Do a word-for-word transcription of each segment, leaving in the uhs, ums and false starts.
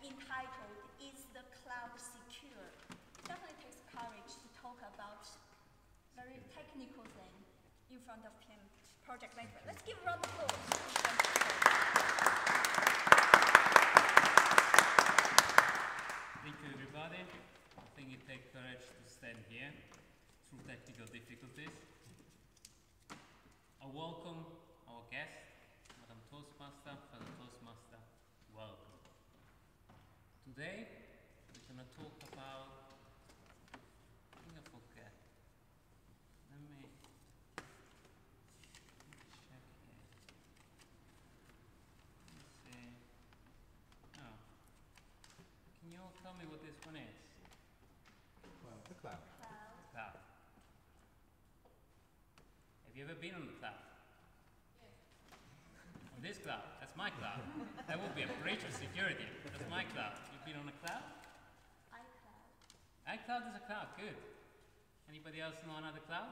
entitled, Is the Cloud Secure? It definitely takes courage to talk about very technical thing in front of P M project management. Let's give a round of applause. Thank you, everybody. I think it takes courage to stand here through technical difficulties. I welcome our guest, Madam Toastmaster, Fellow Toastmaster. Welcome. Today, we're going to talk about, I think I forget. Let me check here. Let's see. Oh. Can you all tell me what this one is? Well, the cloud. Cloud. Cloud. Have you ever been on the cloud? Yes. On this cloud? That's my cloud. That would be a breach of security. That's my cloud. You've been on a cloud? iCloud. iCloud is a cloud. Good. Anybody else know another cloud?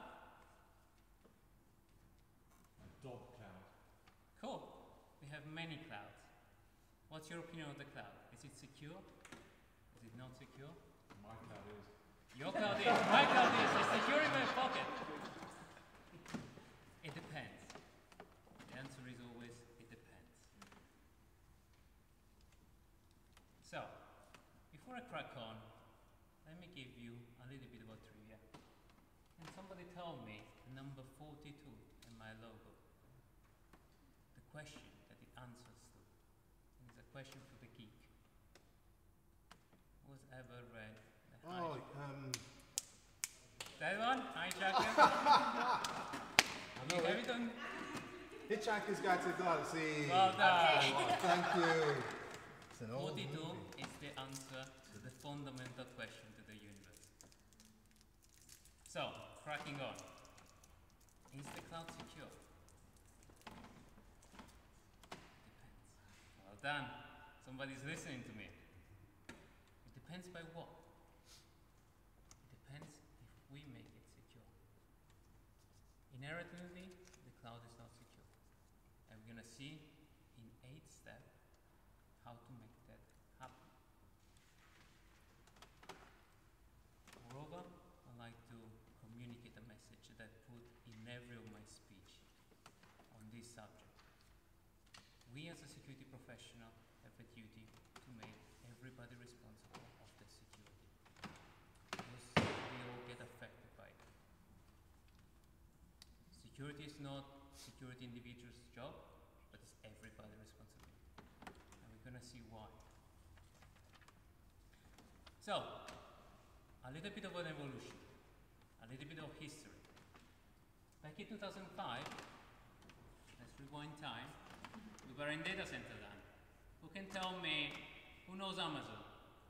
Dog cloud. Cool. We have many clouds. What's your opinion of the cloud? Is it secure? Is it not secure? My cloud is. Your cloud is. My cloud is. It's secure in my pocket. It depends. The answer is always, it depends. So, before I crack on, let me give you a little bit of a trivia. Can somebody tell me number forty-two in my logo? The question that it answers to. And it's a question for the geek. Who's ever read the Oh, Hijack- um. That one? Hijacker? I know Have it. you done? Hitchhiker's Guide to the Galaxy. Well done. Oh, thank you. It's an old forty-two movie. is the answer to the fundamental question to the universe. So, cracking on. Is the cloud secure? Depends. Well done. Somebody's listening to me. It depends by what? It depends if we make it secure. Inherently, the cloud is not secure. And we're going to see in eight steps how to make that happen. Moreover, I like to communicate a message that I put in every of my speech on this subject. We as a security professional have a duty to make everybody responsible of the security. Because we all get affected by it. Security is not security individual's job, but it's everybody's responsibility. And we're going to see why. So, a little bit of an evolution, a little bit of history. Back in two thousand five, let's rewind time, we were in data center land. Who can tell me, who knows Amazon?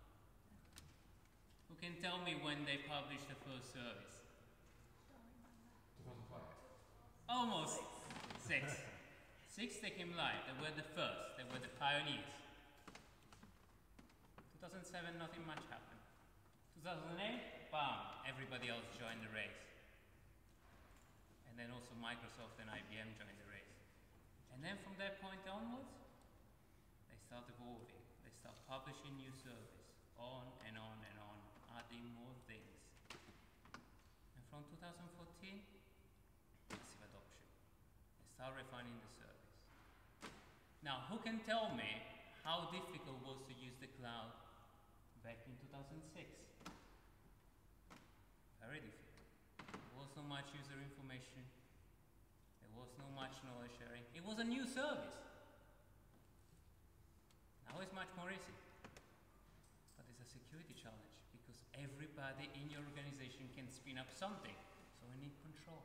Who can tell me when they published the first service? two thousand five. Almost. Six. Six they came live. They were the first. They were the pioneers. two thousand seven, nothing much happened. two thousand eight, bam, everybody else joined the race. And then also Microsoft and I B M joined the race. And then from that point onwards, they start evolving. They start publishing new service, on and on and on, adding more things. And from two thousand fourteen, massive adoption. They start refining the service. Now, who can tell me how difficult it was to use the cloud back in two thousand six? Very difficult. There was no much user information. There was no much knowledge sharing. It was a new service. Now it's much more easy. But it's a security challenge because everybody in your organization can spin up something. So we need control.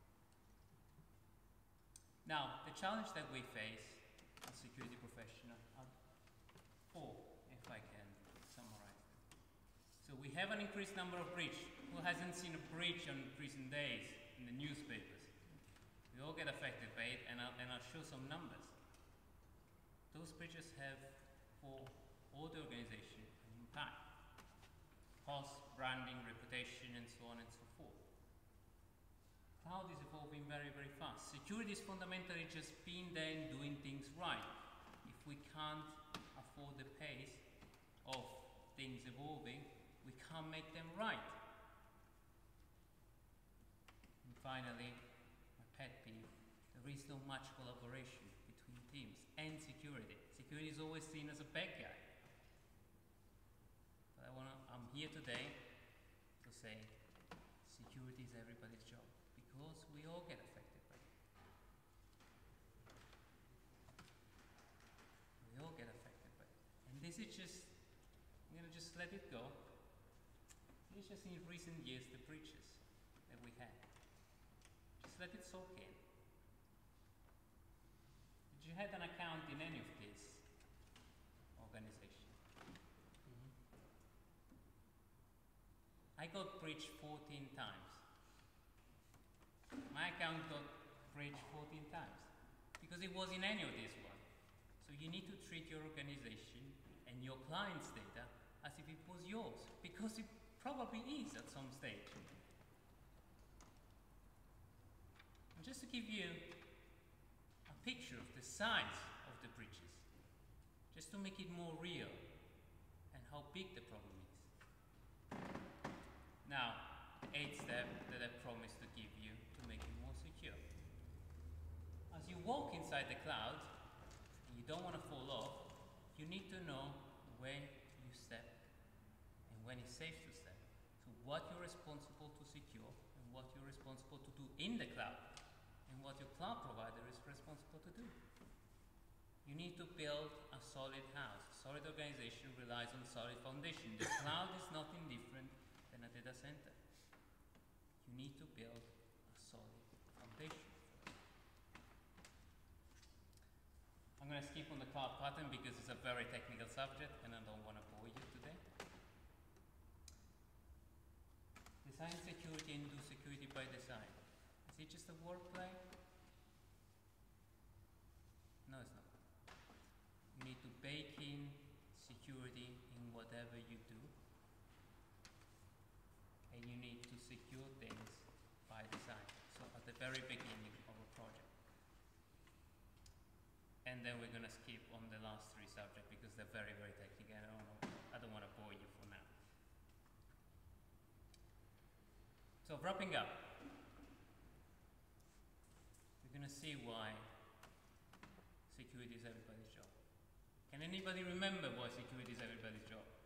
Now, the challenge that we face as security professionals are four, if I can summarize them. So we have an increased number of breaches. Who hasn't seen a breach on recent days in the newspapers? We all get affected by it, and I'll, and I'll show some numbers. Those breaches have, for all the organization, an impact. Cost, branding, reputation, and so on and so forth. Cloud is evolving very, very fast. Security is fundamentally just being there and doing things right. If we can't afford the pace, things evolving, we can't make them right. And finally, my pet peeve, there is not much collaboration between teams and security. Security is always seen as a bad guy. But I wanna, I'm here today to say security is everybody's job because we all get affected by it. We all get affected by it. And this is just, I'm gonna just let it go. It's just in recent years the breaches that we had. Just let it soak in. Did you have an account in any of these organizations? Mm-hmm. I got breached fourteen times. My account got breached fourteen times because it was in any of these ones. So you need to treat your organization and your client's data as if it was yours, because it probably is at some stage. And just to give you a picture of the size of the breaches, just to make it more real and how big the problem is. Now, the eighth step that I promised to give you to make it more secure. As you walk inside the cloud, and you don't want to fall off, you need to know when you step and when it's safe to step. So what you're responsible to secure and what you're responsible to do in the cloud and what your cloud provider is responsible to do. You need to build a solid house. A solid organization relies on solid foundation. The cloud is nothing different than a data center. You need to build a solid foundation. I'm going to skip on the cloud pattern because it's a very technical subject and I don't want to bore you today. Design security and do security by design. Is it just a wordplay? No, it's not. You need to bake in security in whatever you do. And you need to secure things by design. So at the very beginning of a project. And then we're going to skip on the last three subjects because they're very, very technical. I don't know, I don't want to bore you for now. So wrapping up, we're going to see why security is everybody's job. Can anybody remember why security is everybody's job?